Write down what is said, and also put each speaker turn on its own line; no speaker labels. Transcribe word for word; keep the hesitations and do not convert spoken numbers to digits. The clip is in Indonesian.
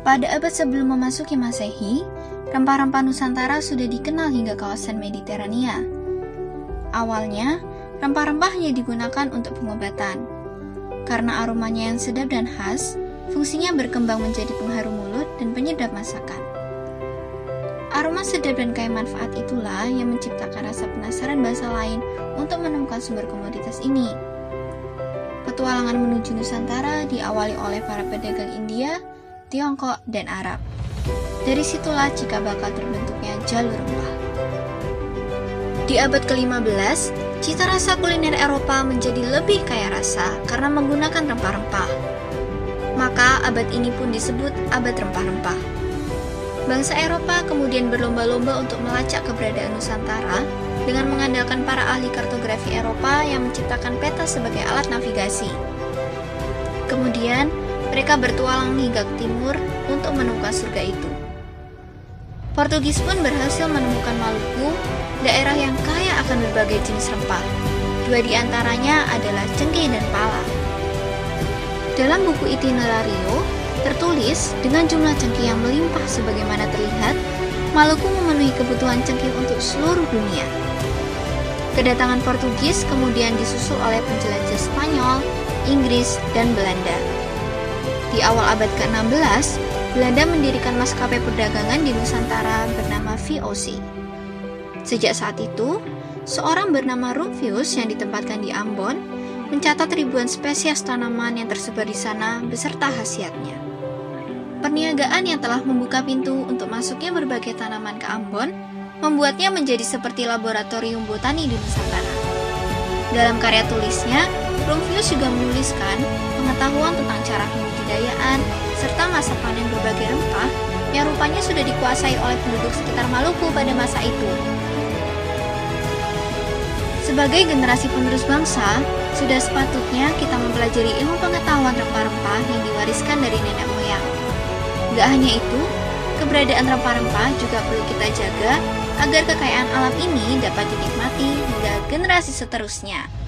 Pada abad sebelum memasuki Masehi, rempah-rempah Nusantara sudah dikenal hingga kawasan Mediterania. Awalnya, rempah-rempah hanya digunakan untuk pengobatan. Karena aromanya yang sedap dan khas, fungsinya berkembang menjadi pengharum mulut dan penyedap masakan. Aroma sedap dan kaya manfaat itulah yang menciptakan rasa penasaran bangsa lain untuk menemukan sumber komoditas ini. Petualangan menuju Nusantara diawali oleh para pedagang India, Tiongkok, dan Arab. Dari situlah cikal bakal terbentuknya jalur rempah. Di abad kelima belas, cita rasa kuliner Eropa menjadi lebih kaya rasa karena menggunakan rempah-rempah. Maka abad ini pun disebut abad rempah-rempah. Bangsa Eropa kemudian berlomba-lomba untuk melacak keberadaan Nusantara dengan mengandalkan para ahli kartografi Eropa yang menciptakan peta sebagai alat navigasi. Kemudian, mereka bertualang hingga ke timur untuk menemukan surga itu. Portugis pun berhasil menemukan Maluku, daerah yang kaya akan berbagai jenis rempah. Dua di antaranya adalah cengkeh dan pala. Dalam buku Itinerario, tertulis dengan jumlah cengkeh yang melimpah sebagaimana terlihat, Maluku memenuhi kebutuhan cengkeh untuk seluruh dunia. Kedatangan Portugis kemudian disusul oleh penjelajah Spanyol, Inggris, dan Belanda. Di awal abad ke enam belas, Belanda mendirikan maskapai perdagangan di Nusantara bernama V O C. Sejak saat itu, seorang bernama Rumphius yang ditempatkan di Ambon mencatat ribuan spesies tanaman yang tersebar di sana beserta khasiatnya. Perniagaan yang telah membuka pintu untuk masuknya berbagai tanaman ke Ambon membuatnya menjadi seperti laboratorium botani di Nusantara. Dalam karya tulisnya, Rumphius juga menuliskan pengetahuan tentang cara pembudidayaan serta masa panen berbagai rempah yang rupanya sudah dikuasai oleh penduduk sekitar Maluku pada masa itu. Sebagai generasi penerus bangsa, sudah sepatutnya kita mempelajari ilmu pengetahuan rempah-rempah yang diwariskan dari nenek moyang. Gak hanya itu, keberadaan rempah-rempah juga perlu kita jaga agar kekayaan alam ini dapat dinikmati hingga generasi seterusnya.